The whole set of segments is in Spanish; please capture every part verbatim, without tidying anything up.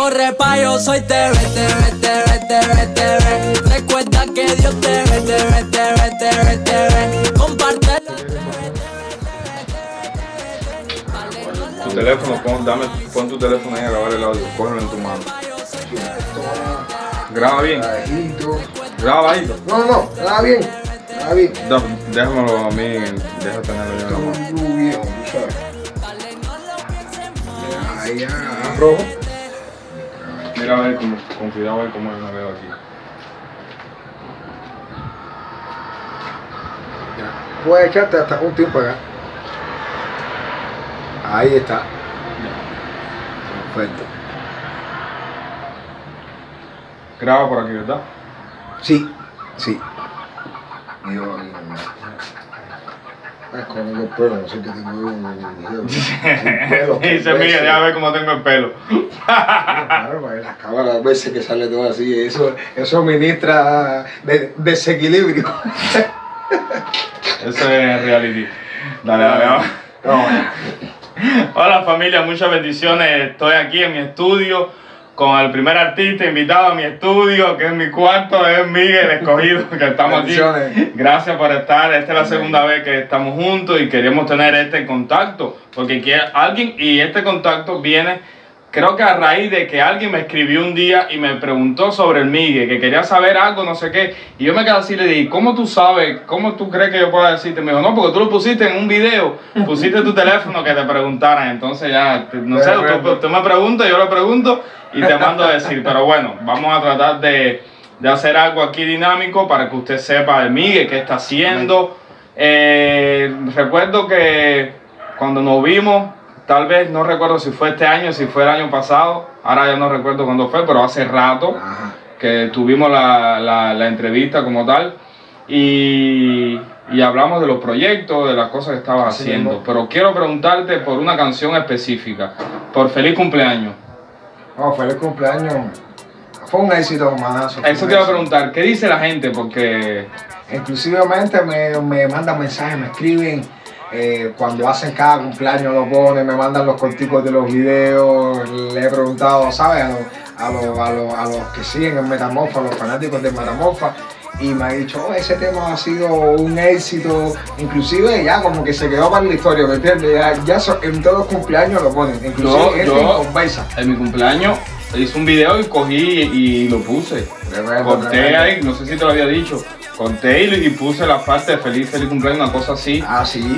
corre pa' yo soy T V, T V, T V, T V, T V. Recuerda que Dios te ve, te ve, te ve, te ve, te ve. Compártelo. Tu teléfono, pon, dame, pon tu teléfono ahí a grabar el audio, cógelo en tu mano. Graba bien. Graba bajito. No, no, no, graba bien. Graba bien. Da, déjamelo a mí, deja tenerlo yo en la mano. Muy bien, tú sabes. Ahí ya, rojo. Mira a ver, con, con cuidado a ver cómo yo me veo aquí. Ya. Puedes echarte hasta un tiempo acá. Ahí está. Perfecto. Graba por aquí, ¿verdad? Sí, sí. Y yo, es con el pelo, no sé qué tengo yo un pelo. Dice, mira, ya ve cómo tengo el pelo. Claro, la cámara a veces que sale todo así, eso, eso ministra de, desequilibrio. Eso es reality. Dale, dale, vamos. No, Hola familia, muchas bendiciones. Estoy aquí en mi estudio con el primer artista invitado a mi estudio, que es mi cuarto, es Miguel Escogido, que estamos aquí. Gracias por estar. Esta es la segunda vez que estamos juntos y queremos tener este contacto, porque quiere alguien, y este contacto viene, creo que a raíz de que alguien me escribió un día y me preguntó sobre el Miguel, que quería saber algo, no sé qué, y yo me quedé así y le dije, ¿cómo tú sabes? ¿Cómo tú crees que yo pueda decirte? Me dijo, no, porque tú lo pusiste en un video, pusiste tu teléfono que te preguntaran, entonces ya, no sé, tú, tú me preguntas, yo le pregunto y te mando a decir, pero bueno, vamos a tratar de, de hacer algo aquí dinámico para que usted sepa de Miguel, qué está haciendo. Eh, recuerdo que cuando nos vimos, tal vez, no recuerdo si fue este año, si fue el año pasado, ahora ya no recuerdo cuándo fue, pero hace rato que tuvimos la, la, la entrevista como tal y, y hablamos de los proyectos, de las cosas que estabas sí, haciendo. no. Pero quiero preguntarte por una canción específica, por Feliz Cumpleaños. oh, feliz cumpleaños. Fue un éxito, manazo. Eso te iba a preguntar, ¿qué dice la gente? Porque inclusivemente me, me mandan mensajes, me escriben. Eh, cuando hacen cada cumpleaños lo ponen, me mandan los corticos de los videos, le he preguntado, ¿sabes? A los, a los, a los, a los que siguen en Metamorfa, a los fanáticos de Metamorfa, y me ha dicho, oh, ese tema ha sido un éxito, inclusive ya como que se quedó para la historia, ¿me entiendes? Ya, ya so, en todos los cumpleaños lo ponen, inclusive yo, yo conversa. En mi cumpleaños hice un video y cogí y lo puse. Corté ahí, no sé si te lo había dicho. Conté y, y puse la parte de feliz, feliz cumpleaños, una cosa así. Ah, sí.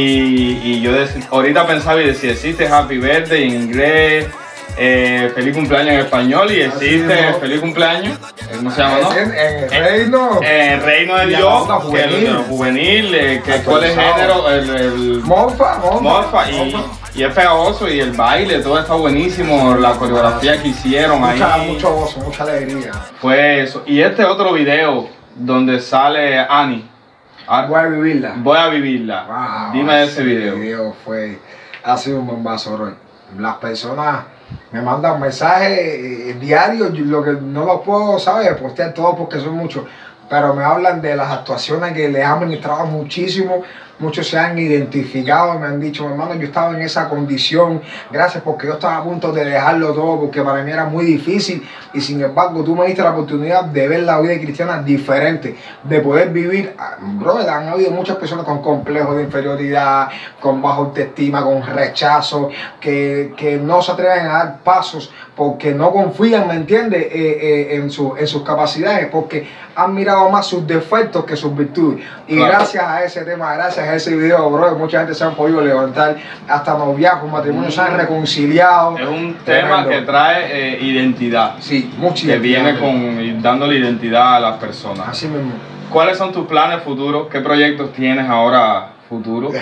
Y, y yo decía, ahorita pensaba y decía, existe Happy Birthday en inglés, eh, feliz cumpleaños en español y existe sí, no. feliz cumpleaños, ¿cómo se llama, no? En, en el reino. En el reino de Dios, que es el juvenil, eh, que cuál es género, el, el Morfa, Morfa. Morfa y, y es pegajoso y el baile, todo está buenísimo, la coreografía que hicieron mucha, ahí. Mucho gozo, mucha alegría. Fue eso. Y este otro video donde sale Ani. Voy a vivirla. Voy a vivirla. Wow, dime de ese video. Ese video fue, ha sido un bombazo, bro. Las personas me mandan mensajes eh, diarios, yo, lo que no lo puedo, ¿sabes? Postear todo porque son muchos, pero me hablan de las actuaciones que les han ministrado muchísimo. Muchos se han identificado, me han dicho, hermano, yo estaba en esa condición, gracias porque yo estaba a punto de dejarlo todo, porque para mí era muy difícil, y sin embargo tú me diste la oportunidad de ver la vida cristiana diferente, de poder vivir. Brother, han habido muchas personas con complejos de inferioridad, con baja autoestima, con rechazo, que, que no se atreven a dar pasos porque no confían, ¿me entiendes?, eh, eh, en, su, en sus capacidades, porque han mirado más sus defectos que sus virtudes. Y claro, gracias a ese tema, gracias a ese video, bro, mucha gente se han podido levantar, hasta noviazgos, matrimonios, mm. se han reconciliado. Es un tema que trae eh, identidad. Sí, mucha que identidad. Que viene con, dándole identidad a las personas. Así mismo. ¿Cuáles son tus planes futuros? ¿Qué proyectos tienes ahora futuros?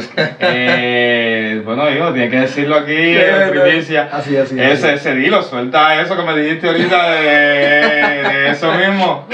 eh, bueno, hijo, tienes que decirlo aquí en primicia. Así, así. Ese, así. ese dilo, suelta eso que me dijiste ahorita de, de eso mismo.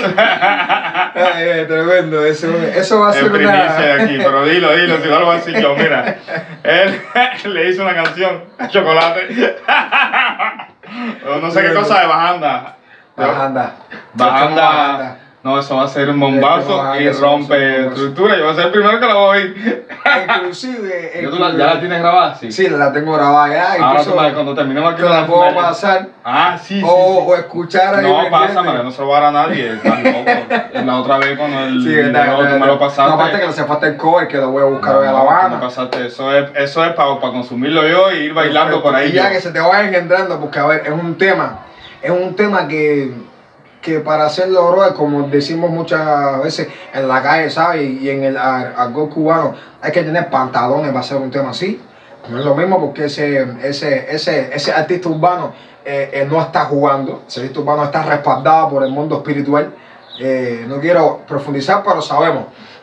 Ay, tremendo, eso, eso va a ser en primicia una... de aquí, pero dilo, dilo, si no lo voy a decir yo. Mira, él le hizo una canción, Chocolate. No sé qué cosa de Bajanda. Bajanda. Bajanda. No, eso va a ser un bombazo y rompe estructura. Yo voy a ser el primero que la voy a oír. Inclusive... ¿Ya, tú la, ¿Ya la tienes grabada? Sí, sí, la tengo grabada ya. Ahora tú, cuando terminemos aquí... Te la puedo pasar. Ah, sí, sí, o, sí. o escuchar ahí. No, pásame, que no se lo va a dar a nadie. Tampoco. La otra vez cuando el sí, video tú me lo pasaste. No, aparte que le hace falta el cover, que lo voy a buscar hoy a La Habana. No pasaste. Eso es, eso es para, para consumirlo yo y ir bailando por ahí. Y ya yo. que se te vayan entrando, porque a ver, es un tema, es un tema que... que para hacerlo, bro, como decimos muchas veces en la calle, ¿sabes? Y en el argot cubano, hay que tener pantalones para hacer un tema así. No es lo mismo porque ese, ese, ese, ese artista urbano eh, eh, no está jugando, ese artista urbano está respaldado por el mundo espiritual. Eh, no quiero profundizar, pero sabemos.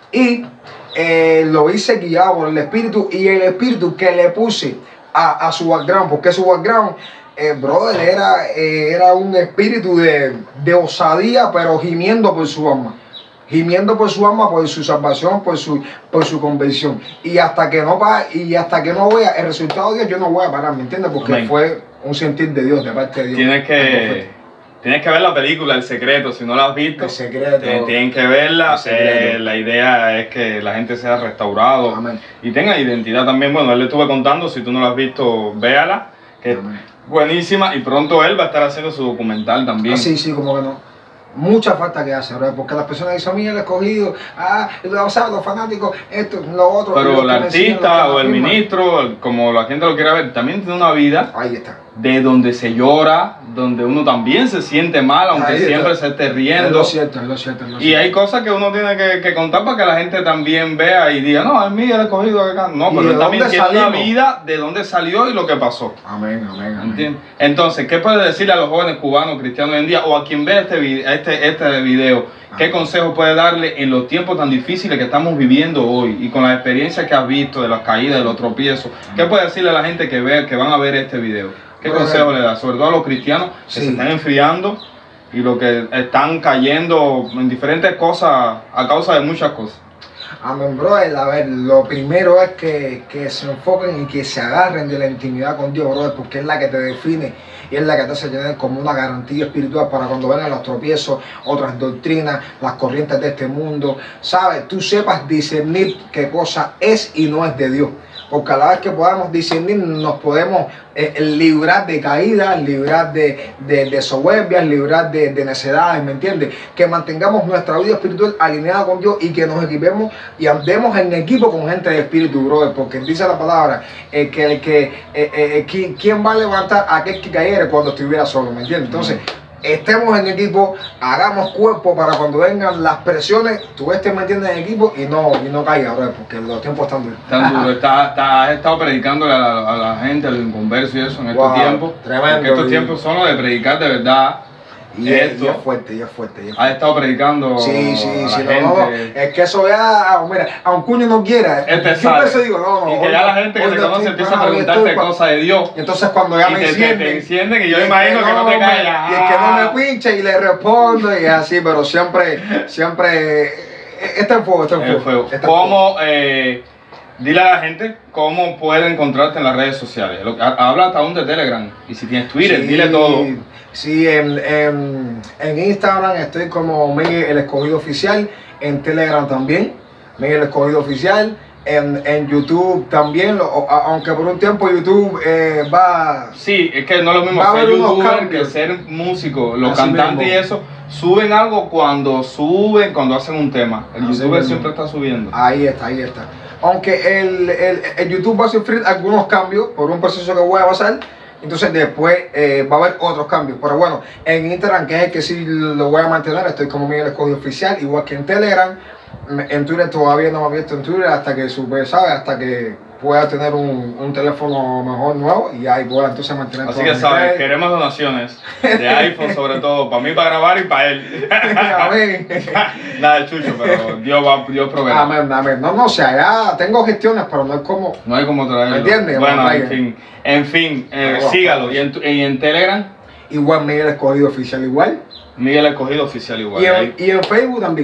Y eh, lo hice guiado por el espíritu y el espíritu que le puse a, a su background, porque su background... Eh, brother, era, eh, era un espíritu de, de osadía, pero gimiendo por su alma. Gimiendo por su alma, por su salvación, por su, por su conversión. Y hasta que no pa, y hasta que no vea el resultado de Dios, yo no voy a parar, ¿me entiendes? Porque Amén. Fue un sentir de Dios, de parte de Dios. Tienes que, tienes que ver la película El Secreto, si no la has visto. El Secreto. Tienen que verla. Eh, la idea es que la gente sea restaurado Amén. Y tenga identidad también. Bueno, él le estuve contando, si tú no la has visto, véala. Que Amén. Buenísima, y pronto él va a estar haciendo su documental también. Ah, sí, sí, como que no. Mucha falta que hace, ¿verdad? Porque las personas dicen, mira, el escogido, ah, los, los fanáticos, esto, lo otro. Pero el artista o el ministro, como la gente lo quiera ver, también tiene una vida. Ahí está. De donde se llora, donde uno también se siente mal, aunque Ahí siempre está. se esté riendo. Es lo cierto, es lo cierto, es lo cierto. Y hay cosas que uno tiene que, que contar para que la gente también vea y diga, no, es mío el escogido acá. No, pero él también tiene una vida de dónde salió y lo que pasó. Amén, amén, amén. ¿Entiendes? Entonces, ¿qué puedes decirle a los jóvenes cubanos, cristianos hoy en día, o a quien vea este video, este, este video? ¿Qué consejo puede darle en los tiempos tan difíciles que estamos viviendo hoy y con la experiencia que has visto de las caídas, de los tropiezos? ¿Qué puede decirle a la gente que, ve, que van a ver este video? ¿Qué bueno, consejo le da? Sobre todo a los cristianos que sí. se están enfriando y los que están cayendo en diferentes cosas a causa de muchas cosas. Amén, brother. A ver, lo primero es que, que se enfoquen y que se agarren de la intimidad con Dios, brother, porque es la que te define y es la que te hace tener como una garantía espiritual para cuando vengan los tropiezos, otras doctrinas, las corrientes de este mundo, ¿sabes? Tú sepas discernir qué cosa es y no es de Dios. Porque a la vez que podamos discernir, nos podemos eh, librar de caídas, librar de, de, de soberbias, librar de, de necedades, ¿me entiendes? Que mantengamos nuestra vida espiritual alineada con Dios y que nos equipemos y andemos en equipo con gente de espíritu, brother. Porque dice la palabra eh, que, que eh, eh, ¿quién va a levantar a aquel que cayere cuando estuviera solo? ¿Me entiendes? Entonces, estemos en equipo, hagamos cuerpo para cuando vengan las presiones, tú estés metiendo en equipo y no, y no caigas, bro, porque los tiempos están duros. Están duros. Está, está, has estado predicándole a la, a la gente, a los inconversos y eso en estos wow, tiempos. Tremendo. Porque estos tiempos son los de predicar de verdad. Y es, y es fuerte, y es fuerte. Y es fuerte. Has estado predicando. Sí, sí, a sí. la No, gente. no, es que eso ya, diga, aunque uno no quiera, este yo por eso digo, no, no. Y que ya la gente que te conoce empieza a preguntarte cosas de Dios. Y entonces cuando ya y me te, encienden. Te, te encienden y yo imagino que no, que no te callas. Y es que no me pinche y le respondo y así, pero siempre, siempre. Está en fuego, está en fuego. fuego. ¿Cómo, eh, dile a la gente cómo puede encontrarte en las redes sociales? Habla hasta aún de Telegram. Y si tienes Twitter, sí, dile todo. Sí, en, en, en Instagram estoy como Miguel el Escogido Oficial, en Telegram también, Miguel el Escogido Oficial, en, en YouTube también, lo, aunque por un tiempo YouTube eh, va... Sí, es que no es lo mismo ser youtuber que ser músico. Los Así cantantes mismo. Y eso suben algo cuando suben, cuando hacen un tema. El Así youtuber mismo. Siempre está subiendo. Ahí está, ahí está. Aunque el, el, el YouTube va a sufrir algunos cambios por un proceso que voy a pasar. Entonces después eh, va a haber otros cambios. Pero bueno, en Instagram, que es el que sí lo voy a mantener, estoy como Miguel Escogido Oficial, igual que en Telegram. En Twitter todavía no me he abierto en Twitter hasta que supe, ¿sabes? Hasta que pueda tener un, un teléfono mejor nuevo y ahí pueda entonces mantener. Así que sabes, queremos donaciones de iPhone sobre todo, para mí para grabar y para él. Amén. Nada de chucho, pero Dios va, Dios proveerá. Amén, amén. No, no, o sea, ya tengo gestiones, pero no es como... No hay como traerlo. ¿Me entiendes? Bueno, en fin, en fin, eh, no, sígalo. ¿Y en, y en Telegram? Igual Miguel Escogido Oficial igual. Miguel Escogido Oficial igual. Y en, y en Facebook también.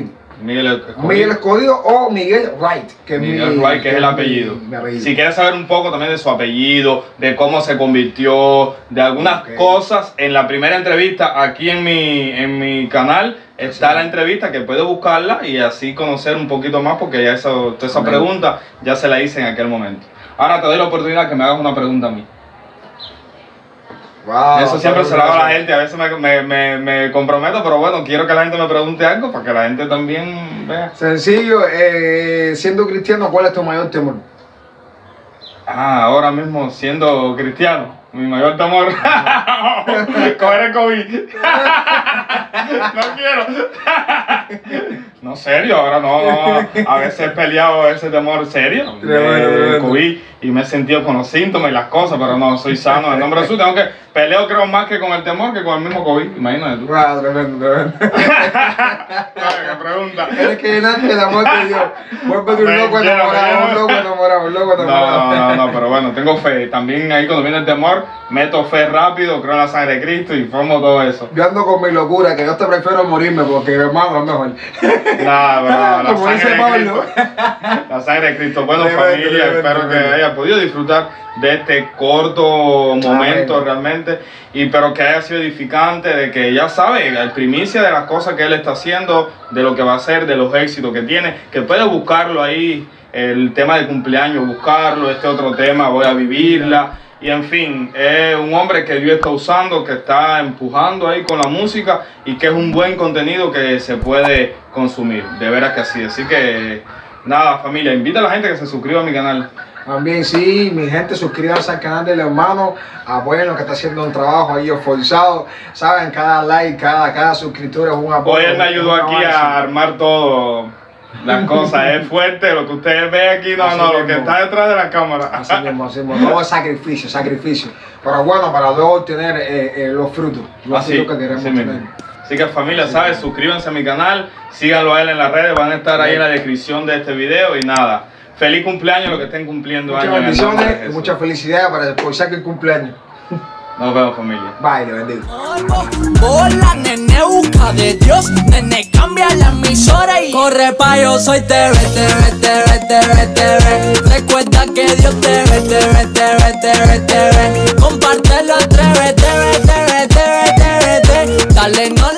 Miguel Escogido. Miguel Escogido o Miguel Wright. Que Miguel mi, Wright, que es el apellido. Mi, mi apellido. Si quieres saber un poco también de su apellido, de cómo se convirtió, de algunas okay. cosas, en la primera entrevista aquí en mi, en mi canal está sí. la entrevista que puedes buscarla y así conocer un poquito más, porque ya eso, toda esa okay. pregunta ya se la hice en aquel momento. Ahora te doy la oportunidad que me hagas una pregunta a mí. Wow, eso siempre se lo hago a la gente, a veces me, me, me, me comprometo, pero bueno, quiero que la gente me pregunte algo para que la gente también vea. Sencillo, eh, siendo cristiano, ¿cuál es tu mayor temor? Ah, ahora mismo siendo cristiano, mi mayor temor, coger el COVID. No quiero. No, serio, ahora no, no. A veces he peleado ese temor serio de COVID y me he sentido con los síntomas y las cosas, pero no, soy sano. En nombre de Jesús, tengo que peleo creo más que con el temor que con el mismo COVID. Imagínate tú. Wow, tremendo, tremendo. ¿Qué pregunta? Tienes que llenarte el amor de Dios. Vuelve un loco enamorado, un loco enamorado, un loco enamorado. No, no, no, pero bueno, tengo fe. También ahí cuando viene el temor, meto fe rápido, creo en la sangre de Cristo y formo todo eso. Yo ando con mi locura, que yo te prefiero morirme porque hermano es mejor. Nada, pero la, como sangre dice de Pablo. Cristo, la sangre de Cristo. Bueno, Tremendo, familia, tremendo, espero tremendo. que haya podido disfrutar de este corto momento Amén. realmente, y pero que haya sido edificante, de que ya sabe, la primicia de las cosas que él está haciendo, de lo que va a hacer, de los éxitos que tiene, que puede buscarlo ahí, el tema de cumpleaños, buscarlo, este otro tema, voy a vivirla. Y en fin, es un hombre que Dios está usando, que está empujando ahí con la música y que es un buen contenido que se puede consumir. De veras que así. Así que, nada, familia, invita a la gente que se suscriba a mi canal. También sí, mi gente, suscríbanse al canal del hermano, apoyen lo que está haciendo un trabajo ahí esforzado. Saben, cada like, cada, cada suscriptor es un apoyo. Hoy él me ayudó aquí a armar todo. Las cosas es fuerte, lo que ustedes ven aquí, no, así no, mismo. Lo que está detrás de la cámara. Así mismo, así mismo, todo es sacrificio, sacrificio. Pero bueno, para luego obtener eh, eh, los frutos, los así, frutos que queremos tener. Así que familia, así ¿sabes? Mismo. Suscríbanse a mi canal, síganlo a él en las redes, van a estar ahí en la descripción de este video y nada. Feliz cumpleaños los que estén cumpliendo muchas años. Muchas bendiciones y mucha felicidad para después que el cumpleaños. Nos vemos, familia. Bye, le bendigo. Hola, nene, busca de Dios. Nene, cambia la emisora y corre pa' yo soy T V, T V, T V, T V, T V. Recuerda que Dios te ve, te ve, te ve, te ve, te ve. Compártelo, atrévete, te ve, te ve, te ve, te ve, te ve. Dale, no